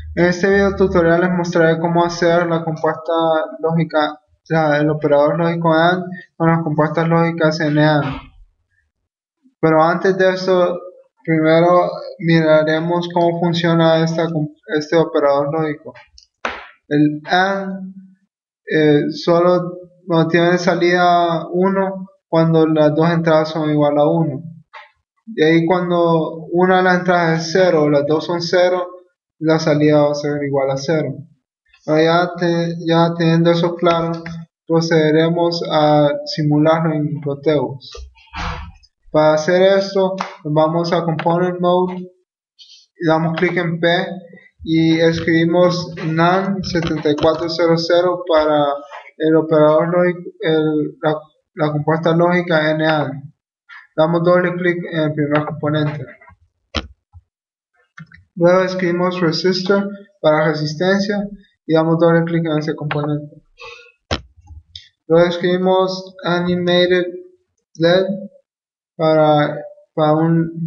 En este video tutorial les mostraré cómo hacer la compuesta lógica, el operador lógico AND con las compuestas lógicas NAND. Pero antes de eso, primero miraremos cómo funciona este operador lógico. El AND solo tiene salida 1 cuando las dos entradas son igual a 1. De ahí cuando una de las entradas es 0 o las dos son 0, la salida va a ser igual a 0. Ahora ya teniendo eso claro, procederemos a simularlo en Proteus. Para hacer esto, vamos a Component Mode, y damos clic en P y escribimos NAND 7400 para el operador lógico, la compuesta lógica NAND. Damos doble clic en el primer componente. Luego escribimos resistor para resistencia y damos doble clic en ese componente. Luego escribimos animated LED para un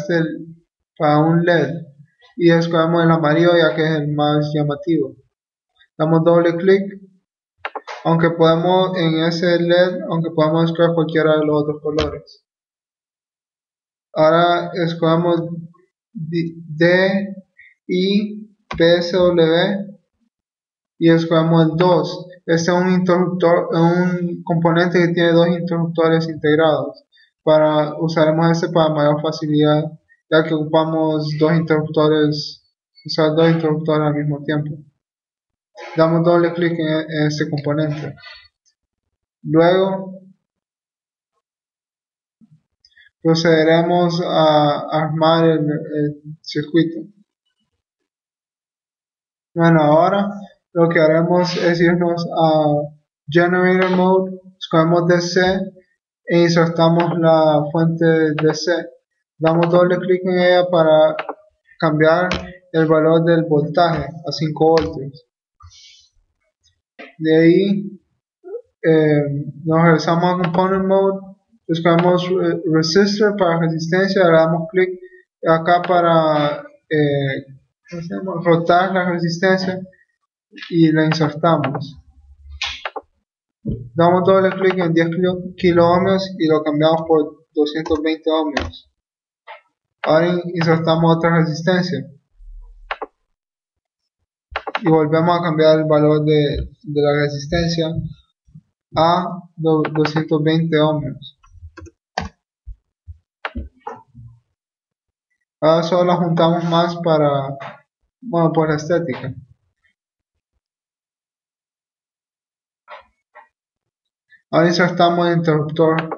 LED y escogemos el amarillo ya que es el más llamativo. Damos doble clic, aunque podemos escoger cualquiera de los otros colores. Ahora escogemos D, I, PSW y escogemos el 2. Este es un componente que tiene dos interruptores integrados. Usaremos este para mayor facilidad, ya que ocupamos usar dos interruptores al mismo tiempo. Damos doble clic en este componente. Luego procederemos a armar el circuito. Bueno, ahora lo que haremos es irnos a Generator Mode, escogemos DC e insertamos la fuente DC. Damos doble clic en ella para cambiar el valor del voltaje a 5 voltios. De ahí nos regresamos a Component Mode, escogemos Resistor para resistencia, le damos clic acá para rotar la resistencia y la insertamos. Damos doble clic en 10 kilo ohmios y lo cambiamos por 220 ohmios. Ahora insertamos otra resistencia y volvemos a cambiar el valor de la resistencia a 220 ohmios. Ahora solo la juntamos más por la estética. Ahora insertamos el interruptor.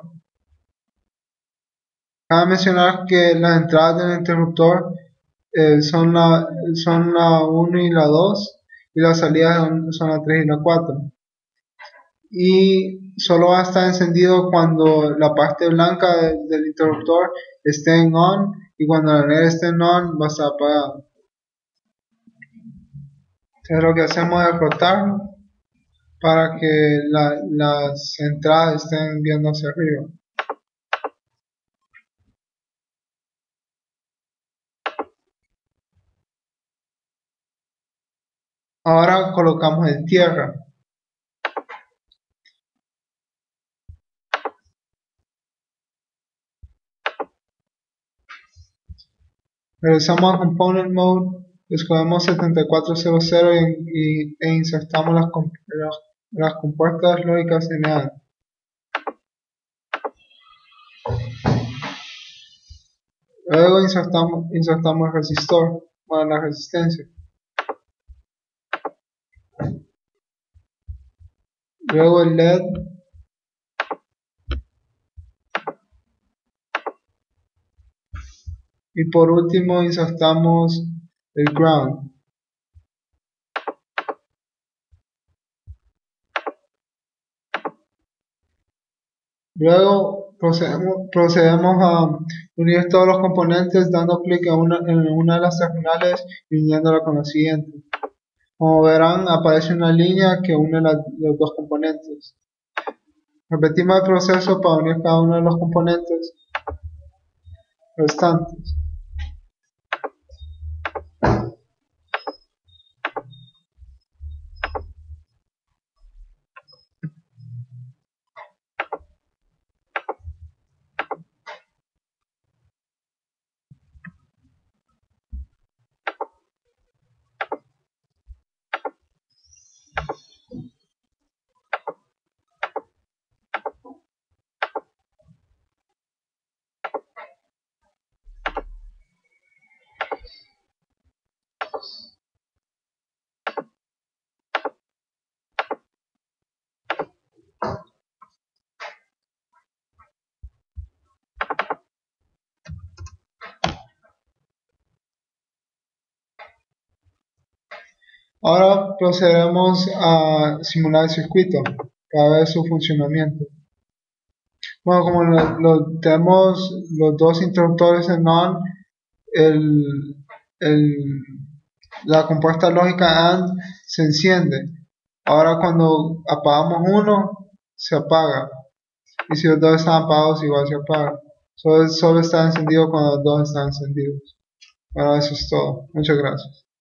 Cabe mencionar que las entradas del interruptor son la 1 y la 2 y las salidas son la 3 y la 4. Y solo va a estar encendido cuando la parte blanca del interruptor esté en on y cuando la negra esté en on va a estar apagado. Entonces lo que hacemos es rotarlo para que las entradas estén viendo hacia arriba. Ahora colocamos el tierra. Regresamos a Component Mode, escogemos 7400 e insertamos las compuertas lógicas NAND. Luego insertamos el resistor, la resistencia. Luego el LED. Y por último insertamos el ground. Luego procedemos a unir todos los componentes dando clic en una de las terminales y uniéndola con la siguiente. Como verán, aparece una línea que une los dos componentes. Repetimos el proceso para unir cada uno de los componentes restantes. Ahora procederemos a simular el circuito para ver su funcionamiento. Bueno, como tenemos los dos interruptores en ON, el, el, la compuesta lógica AND se enciende. Ahora cuando apagamos uno, se apaga. Y si los dos están apagados, igual se apaga. Solo está encendido cuando los dos están encendidos. Bueno, eso es todo. Muchas gracias.